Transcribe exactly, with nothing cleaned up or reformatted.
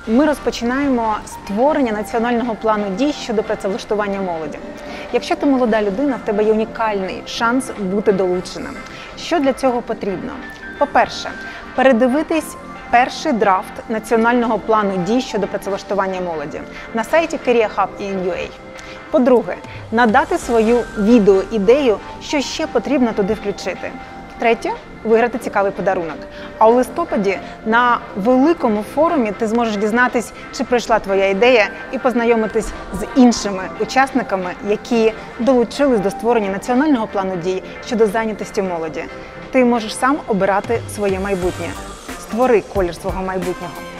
Ми розпочинаємо створення національного плану дій щодо працевлаштування молоді. Якщо ти молода людина, в тебе є унікальний шанс бути долученим. Що для цього потрібно? По-перше, передивитись перший драфт національного плану дій щодо працевлаштування молоді на сайті Career Hub точка ін ю ей. По-друге, надати свою відеоідею, що ще потрібно туди включити. Третє – виграти цікавий подарунок. А у листопаді на великому форумі ти зможеш дізнатись, чи пройшла твоя ідея, і познайомитись з іншими учасниками, які долучились до створення національного плану дій щодо зайнятості молоді. Ти можеш сам обирати своє майбутнє. Створи колір свого майбутнього.